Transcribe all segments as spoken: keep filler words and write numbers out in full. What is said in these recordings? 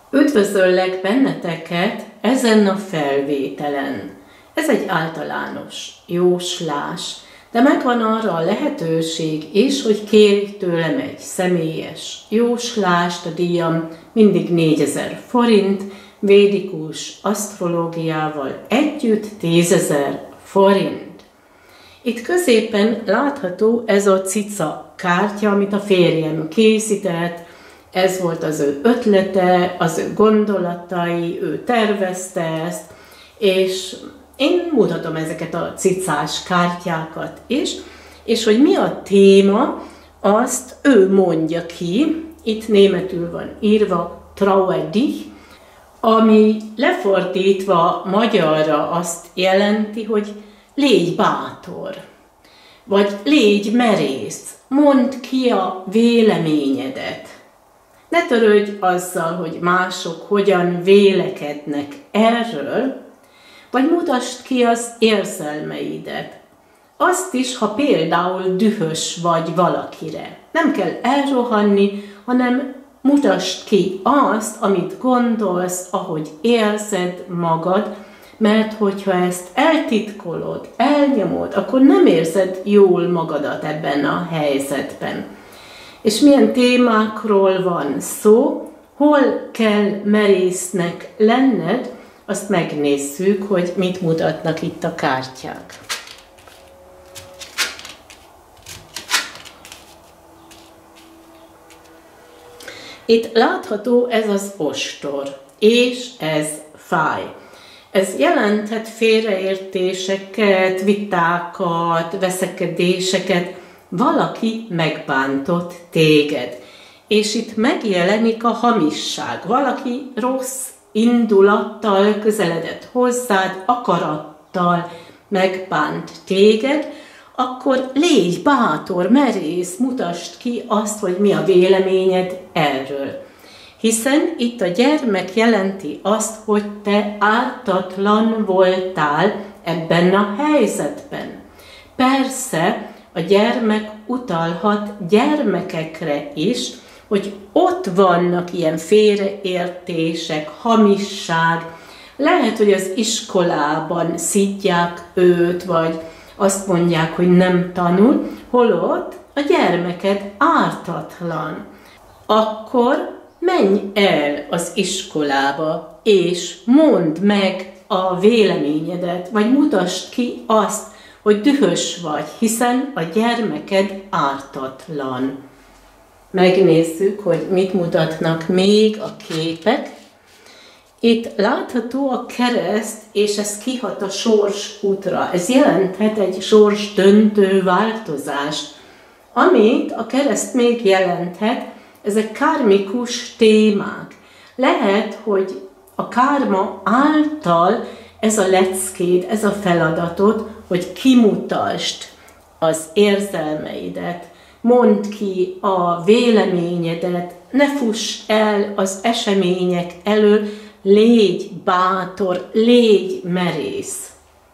Üdvözöllek benneteket ezen a felvételen. Ez egy általános jóslás, de megvan arra a lehetőség is, hogy kérj tőlem egy személyes jóslást. A díjam mindig négyezer forint, védikus asztrológiával együtt tízezer forint. Itt középen látható ez a cica kártya, amit a férjem készített. Ez volt az ő ötlete, az ő gondolatai, ő tervezte ezt, és én mutatom ezeket a cicás kártyákat is, és hogy mi a téma, azt ő mondja ki. Itt németül van írva Traue dich, ami lefordítva magyarra azt jelenti, hogy légy bátor, vagy légy merész, mondd ki a véleményedet. Ne törődj azzal, hogy mások hogyan vélekednek erről, vagy mutasd ki az érzelmeidet. Azt is, ha például dühös vagy valakire. Nem kell elrohanni, hanem mutasd ki azt, amit gondolsz, ahogy érzed magad, mert hogyha ezt eltitkolod, elnyomod, akkor nem érzed jól magadat ebben a helyzetben. És milyen témákról van szó, hol kell merésznek lenned, azt megnézzük, hogy mit mutatnak itt a kártyák. Itt látható ez az ostor, és ez fáj. Ez jelenthet félreértéseket, vitákat, veszekedéseket, valaki megbántott téged. És itt megjelenik a hamisság. Valaki rossz indulattal közeledett hozzád, akarattal megbánt téged, akkor légy bátor, merész, mutasd ki azt, hogy mi a véleményed erről. Hiszen itt a gyermek jelenti azt, hogy te ártatlan voltál ebben a helyzetben. Persze, a gyermek utalhat gyermekekre is, hogy ott vannak ilyen félreértések, hamisság. Lehet, hogy az iskolában szidják őt, vagy azt mondják, hogy nem tanul, holott a gyermeked ártatlan. Akkor menj el az iskolába, és mondd meg a véleményedet, vagy mutasd ki azt, hogy dühös vagy, hiszen a gyermeked ártatlan. Megnézzük, hogy mit mutatnak még a képek. Itt látható a kereszt, és ez kihat a sors útra. Ez jelenthet egy sors döntő változást. Amit a kereszt még jelenthet, ezek kármikus témák. Lehet, hogy a kárma által ez a leckéd, ez a feladatod, hogy kimutasd az érzelmeidet, mondd ki a véleményedet, ne fuss el az események elől, légy bátor, légy merész.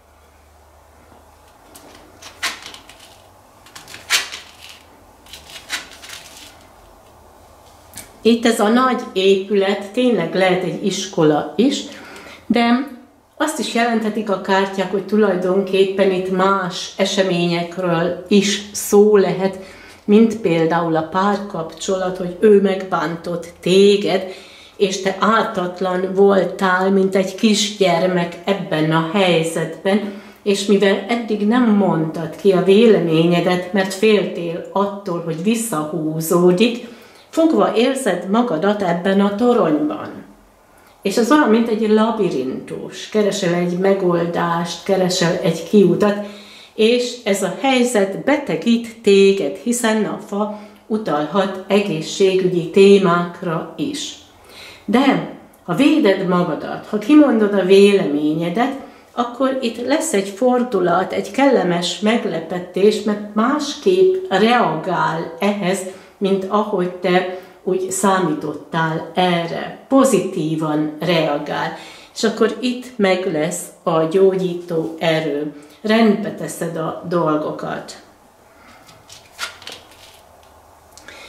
Itt ez a nagy épület tényleg lehet egy iskola is, de azt is jelenthetik a kártyák, hogy tulajdonképpen itt más eseményekről is szó lehet, mint például a párkapcsolat, hogy ő megbántott téged, és te ártatlan voltál, mint egy kisgyermek ebben a helyzetben, és mivel eddig nem mondtad ki a véleményedet, mert féltél attól, hogy visszahúzódik, fogva érzed magadat ebben a toronyban. És az olyan, mint egy labirintus. Keresel egy megoldást, keresel egy kiutat, és ez a helyzet betegít téged, hiszen a fa utalhat egészségügyi témákra is. De ha véded magadat, ha kimondod a véleményedet, akkor itt lesz egy fordulat, egy kellemes meglepetés, mert másképp reagál ehhez, mint ahogy te úgy számítottál erre. Pozitívan reagál. És akkor itt meg lesz a gyógyító erő. Rendbe teszed a dolgokat.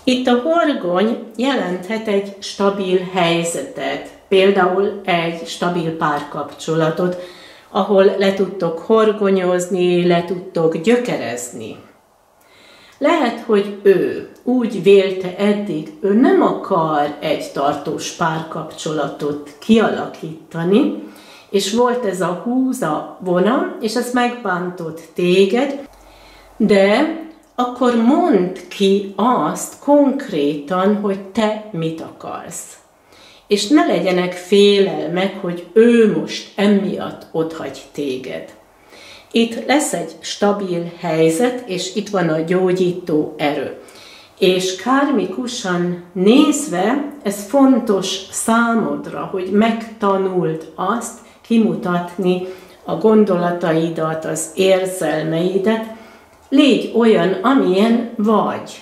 Itt a horgony jelenthet egy stabil helyzetet, például egy stabil párkapcsolatot, ahol le tudtok horgonyozni, le tudtok gyökerezni. Lehet, hogy ő úgy vélte eddig, ő nem akar egy tartós párkapcsolatot kialakítani, és volt ez a húza vona, és ez megbántott téged, de akkor mondd ki azt konkrétan, hogy te mit akarsz. És ne legyenek félelmek, hogy ő most emiatt otthagy téged. Itt lesz egy stabil helyzet, és itt van a gyógyító erő. És kármikusan nézve, ez fontos számodra, hogy megtanuld azt kimutatni a gondolataidat, az érzelmeidet, légy olyan, amilyen vagy.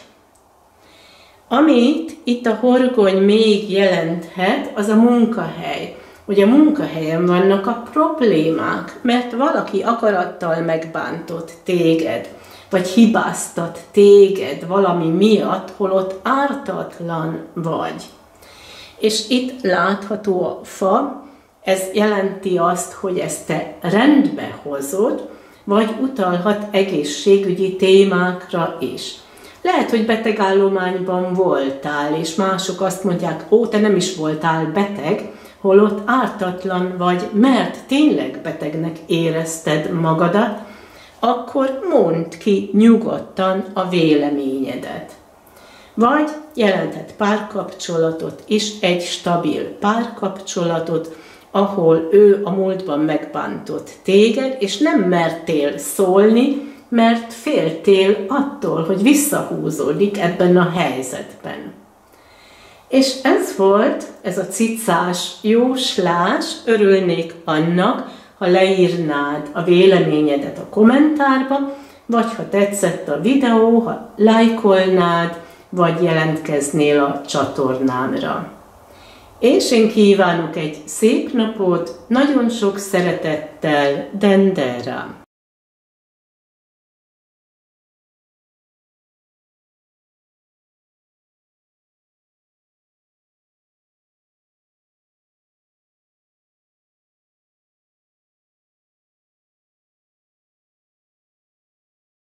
Amit itt a horgony még jelenthet, az a munkahely. Hogy a munkahelyen vannak a problémák, mert valaki akarattal megbántott téged, vagy hibáztat téged valami miatt, holott ártatlan vagy. És itt látható a fa, ez jelenti azt, hogy ezt te rendbe hozod, vagy utalhat egészségügyi témákra is. Lehet, hogy betegállományban voltál, és mások azt mondják, ó, te nem is voltál beteg, holott ártatlan vagy, mert tényleg betegnek érezted magadat, akkor mondd ki nyugodtan a véleményedet. Vagy jelenthet párkapcsolatot is, egy stabil párkapcsolatot, ahol ő a múltban megbántott téged, és nem mertél szólni, mert féltél attól, hogy visszahúzódik ebben a helyzetben. És ez volt, ez a cicás jóslás, örülnék annak, ha leírnád a véleményedet a kommentárba, vagy ha tetszett a videó, ha lájkolnád, vagy jelentkeznél a csatornámra. És én kívánok egy szép napot, nagyon sok szeretettel, Dendera!